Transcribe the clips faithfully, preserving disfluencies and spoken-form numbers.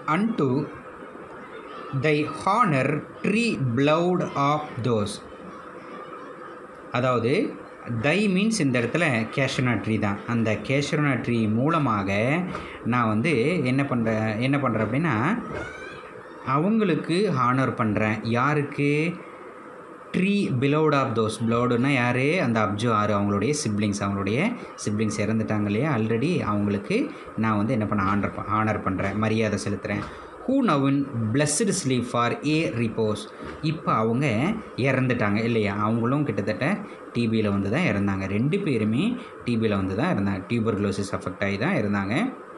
unto thy honor tree blood of those. அதாவது தை means இந்த இடத்துல கேஷ்யூ ட்ரீ தான். அந்த கேஷ்யூ ட்ரீ மூலமாக நான் வந்து என்ன பண்ணுறேன் என்ன பண்ணுறேன் அப்படின்னா அவங்களுக்கு ஹானர் பண்ணுறேன். யாருக்கு? Tree beloved of those. பிலோடுன்னா யார்? அந்த அப்ஜு ஆறு அவங்களுடைய சிப்ளிங்ஸ். அவங்களுடைய சிப்ளிங்ஸ் இறந்துட்டாங்க இல்லையா ஆல்ரெடி, அவங்களுக்கு நான் வந்து என்ன பண்ண ஆனர் ஆனர் பண்ணுறேன், மரியாதை செலுத்துகிறேன். Who now in blessed sleep for a repose. இப்போ அவங்க இறந்துட்டாங்க இல்லையா, அவங்களும் கிட்டத்தட்ட டிபியில் வந்து தான் இறந்தாங்க. ரெண்டு பேருமே டிபியில் வந்து தான் இருந்தாங்க, டியூபர்குலோசிஸ் அஃபெக்ட் ஆகி தான் இருந்தாங்க.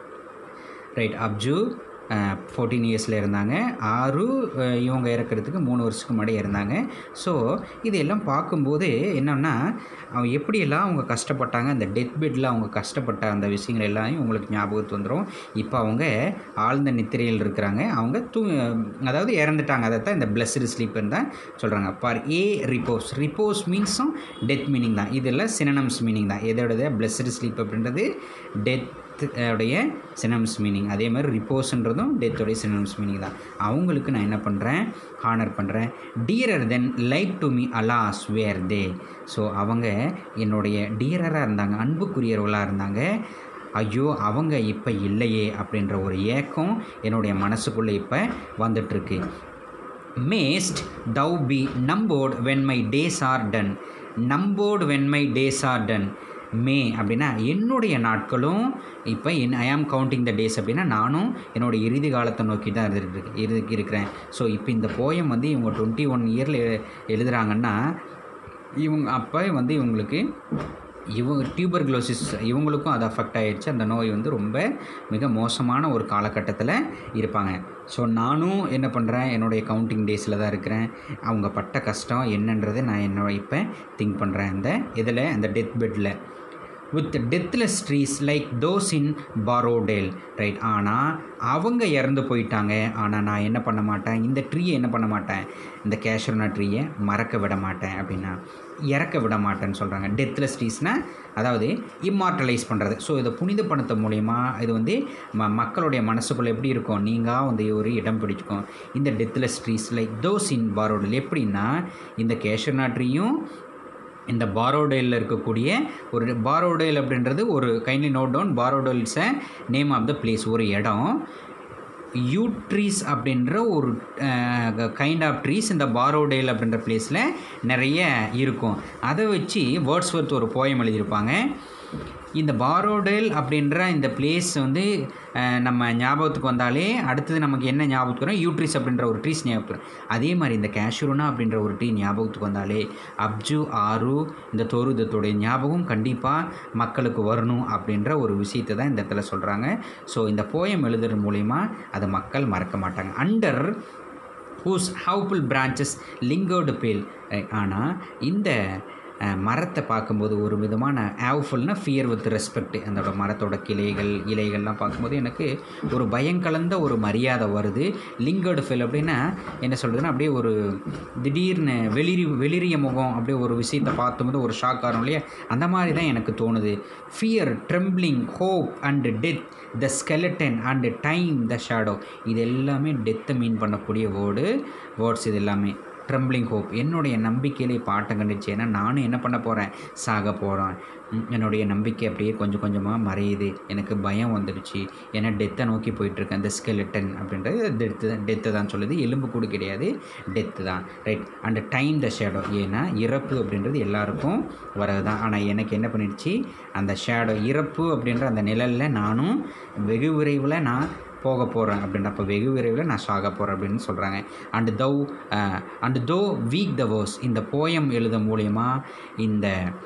ரைட். அப்ஜு ஃபோர்டீன் இயர்ஸில் இருந்தாங்க. ஆறு இவங்க இறக்கிறதுக்கு மூணு வருஷத்துக்கு முன்னாடி இருந்தாங்க. ஸோ இதையெல்லாம் பார்க்கும்போது என்னென்னா அவங்க எப்படியெல்லாம் அவங்க கஷ்டப்பட்டாங்க, அந்த டெத் பெட்டில் அவங்க கஷ்டப்பட்ட அந்த விஷயங்கள் எல்லாம் உங்களுக்கு ஞாபகத்து வந்துடும். இப்போ அவங்க ஆழ்ந்த நித்திரையில் இருக்கிறாங்க. அவங்க தூ அதாவது இறந்துட்டாங்க. அதை தான் இந்த பிளஸ்டு ஸ்லீப்னு தான் சொல்கிறாங்க. For a repose. ரிப்போஸ் மீன்ஸும் டெத் மீனிங் தான். இதெல்லாம் சினனம்ஸ் மீனிங் தான். எதோடது? பிளஸ்டு ஸ்லீப் அப்படின்றது டெத் உடைய சினம்ஸ் மீனிங். அதே மாதிரி ரிப்போஸ்ன்றதும் டெத்தோடைய சினம்ஸ் மீனிங் தான். அவங்களுக்கு நான் என்ன பண்ணுறேன்? ஹானர் பண்ணுறேன். Dearer than like to me alas were they. So அவங்க என்னுடைய டியரராக இருந்தாங்க, அன்புக்குரியவர்களாக இருந்தாங்க. ஐயோ அவங்க இப்போ இல்லையே அப்படின்ற ஒரு ஏக்கம் என்னுடைய மனசுக்குள்ளே இப்போ வந்துட்டுருக்கு. Mayst thou be numbered when my days are done. Numbered when my days are done. May அப்படின்னா என்னுடைய நாட்களும் இப்போ என் ஐ ஆம் கவுண்டிங் த டேஸ் அப்படின்னா நானும் என்னோடய இறுதி காலத்தை நோக்கி தான் இரு இரு இருக்கிறேன். ஸோ இப்போ இந்த போயம் வந்து இவங்க டுவெண்ட்டி ஒன் இயரில் எழுதுகிறாங்கன்னா இவங்க அப்போ வந்து இவங்களுக்கு இவங்க டியூபர்குலோசிஸ் இவங்களுக்கும் அது அஃபெக்ட் ஆகிடுச்சு. அந்த நோய் வந்து ரொம்ப மிக மோசமான ஒரு காலகட்டத்தில் இருப்பாங்க. ஸோ நானும் என்ன பண்ணுறேன்? என்னுடைய கவுண்டிங் டேஸில் தான் இருக்கிறேன். அவங்க பட்ட கஷ்டம் என்னன்றதை நான் என்னோட இப்போ திங்க் பண்ணுறேன். இந்த இதில் அந்த டெத் பெட்டில் with deathless trees like those in Borrowdale. Right. ஆனால் அவங்க இறந்து போயிட்டாங்க. ஆனால் நான் என்ன பண்ண மாட்டேன்? இந்த ட்ரீயை என்ன பண்ண மாட்டேன்? இந்த கேஷ்யூ ட்ரீயை மறக்க விட மாட்டேன் அப்படின்னா இறக்க விட மாட்டேன்னு சொல்கிறாங்க. டெத்லெஸ் ட்ரீஸ்னால் அதாவது இம்மார்டலைஸ் பண்ணுறது. ஸோ இதை புனிதப்படுத்த மூலயமா இது வந்து ம மக்களுடைய மனசுக்குள்ளே எப்படி இருக்கும்? நீங்கள் வந்து ஒரு இடம் பிடிச்சிக்கும். இந்த deathless trees like those in Borrowdale. எப்படின்னா இந்த கேஷ்யூ ட்ரீயும் இந்த பாரோடேலில் இருக்கக்கூடிய ஒரு பாரோடேல் அப்படின்றது ஒரு kindly note down. Borrowdale is a name of the place, ஒரு இடம். யூட்ரீஸ் அப்படின்ற ஒரு கைண்ட் ஆஃப் ட்ரீஸ் இந்த பாரோடேல் அப்படின்ற பிளேஸில் நிறைய இருக்கும். அதை வச்சு வேர்ட்ஸ்வொர்த் ஒரு போயம் எழுதியிருப்பாங்க. இந்த பாரோடேல் அப்படின்ற இந்த பிளேஸ் வந்து நம்ம ஞாபகத்துக்கு வந்தாலே அடுத்தது நமக்கு என்ன ஞாபகத்துக்கு வரும்? யூட்ரிஸ் அப்படின்ற ஒரு ட்ரீஸ் ஞாபகத்துக்கு வரும். அதே மாதிரி இந்த கேஷ்யூனா அப்படின்ற ஒரு ட்ரீ ஞாபகத்துக்கு வந்தாலே அப்ஜு ஆறு இந்த தோருதத்துடைய ஞாபகம் கண்டிப்பாக மக்களுக்கு வரணும் அப்படின்ற ஒரு விஷயத்தை தான் இந்த இடத்துல சொல்கிறாங்க. ஸோ இந்த போயம் எழுதுறது மூலிமா அதை மக்கள் மறக்க மாட்டாங்க. Under whose awful branches lingered pale. ஆனால் இந்த மரத்தை பார்க்கும்போது ஒரு விதமான ஆவ்ஃபுல்னா ஃபியர் வித் ரெஸ்பெக்ட். அந்த மரத்தோட கிளைகள் இலைகள்லாம் பார்க்கும்போது எனக்கு ஒரு பயங்கலந்த ஒரு மரியாதை வருது. லிங்கர்டு ஃபெல் அப்படின்னா என்ன சொல்கிறதுன்னா அப்படியே ஒரு திடீர்னு வெளிரி வெளிரிய முகம் அப்படியே ஒரு விஷயத்தை பார்க்கும்போது ஒரு ஷாக் ஆகும் இல்லையா, அந்த மாதிரி தான் எனக்கு தோணுது. Fear, trembling, hope and death, the skeleton and time, the shadow. இது எல்லாமே டெத்தை மீன் பண்ணக்கூடிய வேர்டு வேர்ட்ஸ். இது எல்லாமே ட்ரெம்பிளிங் ஹோப், என்னுடைய நம்பிக்கையிலே பாட்டம் கண்டுச்சு. ஏன்னா நானும் என்ன பண்ண போகிறேன்? சாக போகிறேன். என்னுடைய நம்பிக்கை அப்படியே கொஞ்சம் கொஞ்சமாக மறையுது. எனக்கு பயம் வந்துடுச்சு. ஏன்னா டெத்தை நோக்கி போயிட்டுருக்கேன். இந்த ஸ்கெலட்டன் அப்படின்றது டெத்து தான் டெத்து தான் சொல்லுது. எலும்பு கூட கிடையாது, டெத்து தான். Right. And time the shadow. ஏன்னா இறப்பு அப்படின்றது எல்லாருக்கும் வரது தான். ஆனால் எனக்கு என்ன பண்ணிடுச்சு? அந்த ஷேடோ, இறப்பு அப்படின்ற அந்த நிழலில் நானும் வெகு விரைவில் நான் போக போகிறேன் அப்படின்ற, அப்போ வெகு விரைவில் நான் சாக போகிறேன் அப்படின்னு சொல்கிறாங்க. And thou and though weak the verse. இந்த போயம் எழுத மூலயமா இந்த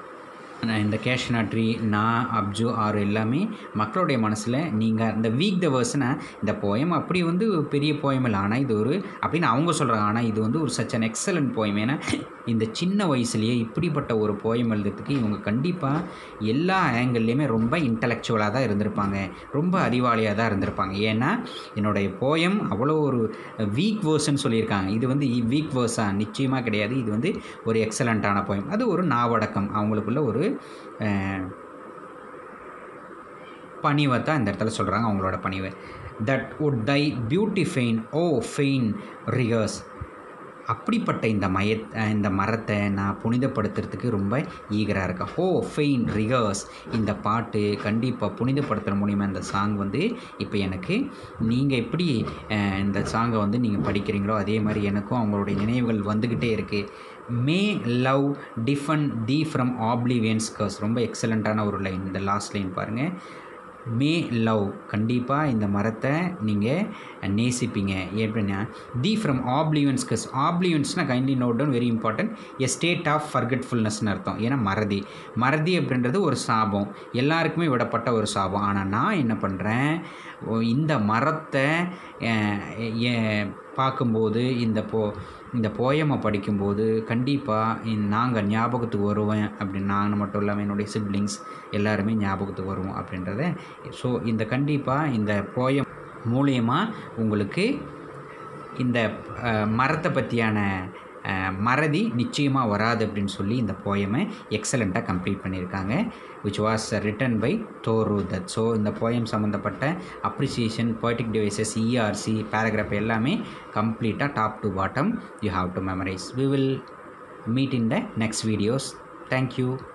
இந்த கேஷ்யூ ட்ரீ, நான், அப்ஜு ஆறு எல்லாமே மக்களுடைய மனசில் நீங்கள் இந்த வீக் த வேர்ஸ்னால் இந்த போயம் அப்படி வந்து பெரிய போயம் இல்லை, ஆனால் இது ஒரு அப்படின்னு அவங்க சொல்கிறாங்க. ஆனால் இது வந்து ஒரு சச் அன் எக்ஸலண்ட் போயம். ஏன்னா இந்த சின்ன வயசுலேயே இப்படிப்பட்ட ஒரு போயம் எழுதுறதுக்கு இவங்க கண்டிப்பாக எல்லா ஆங்கிள்லேயுமே ரொம்ப இன்டலெக்சுவலாக தான் இருந்திருப்பாங்க, ரொம்ப அறிவாளியாக தான் இருந்திருப்பாங்க. ஏன்னா என்னுடைய போயம் அவ்வளோ ஒரு வீக் வேர்ஸ்ன்னு சொல்லியிருக்காங்க. இது வந்து வீக் வேர்ஸாக நிச்சயமாக கிடையாது. இது வந்து ஒரு எக்ஸலண்ட்டான போயம். அது ஒரு நாவடக்கம், அவங்களுக்குள்ள ஒரு பணிவை தான் இந்த இடத்துல சொல்கிறாங்க, அவங்களோட பணிவை. That would thy beauty fain, oh fain recurs. அப்படிப்பட்ட இந்த மய இந்த மரத்தை நான் புனிதப்படுத்துறதுக்கு ரொம்ப ஈகராக இருக்கேன். Oh fain recurs. இந்த பாட்டு கண்டிப்பாக புனிதப்படுத்துகிற மூலிமா இந்த சாங் வந்து இப்போ எனக்கு நீங்கள் எப்படி இந்த சாங்கை வந்து நீங்கள் படிக்கிறீங்களோ அதே மாதிரி எனக்கும் அவங்களுடைய நினைவுகள் வந்துக்கிட்டே இருக்குது. May love defend thee from oblivion's curse. ரொம்ப எக்ஸலண்ட்டான ஒரு லைன், இந்த லாஸ்ட் லைன் பாருங்கள். மே லவ், கண்டிப்பாக இந்த மரத்தை நீங்கள் நேசிப்பீங்க. எப்படின்னா தி ஃப்ரம் ஆப்ளிவியன்ஸ் கர்ஸ். ஆப்ளிவியன்ஸ்னால் kindly note down, very important, a state of ஃபர்கெட்ஃபுல்னஸ்னு அர்த்தம். ஏன்னா மறதி மறதி அப்படின்றது ஒரு சாபம், எல்லாருக்குமே விடப்பட்ட ஒரு சாபம். ஆனால் நான் என்ன பண்ணுறேன், இந்த மரத்தை பார்க்கும்போது இந்த போ இந்த போயமை படிக்கும்போது கண்டிப்பாக நாங்கள் ஞாபகத்துக்கு வருவேன் அப்படின்னு, நான் மட்டும் இல்லாமல் என்னுடைய சிப்ளிங்ஸ் எல்லாருமே ஞாபகத்துக்கு வருவோம் அப்படின்றத. ஸோ இந்த கண்டிப்பாக இந்த போயம் மூலயமா உங்களுக்கு இந்த மரத்தை பற்றியான மறதி நிச்சயமாக வராது அப்படின்னு சொல்லி இந்த போயமை எக்ஸலண்ட்டாக கம்ப்ளீட் பண்ணியிருக்காங்க. விச் வாஸ் ரிட்டன் பை தோரு தத். ஸோ இந்த போயம் சம்மந்தப்பட்ட appreciation, poetic devices, ERC, paragraph எல்லாமே கம்ப்ளீட்டாக top to bottom you have to memorize. We will meet in the next videos. Thank you.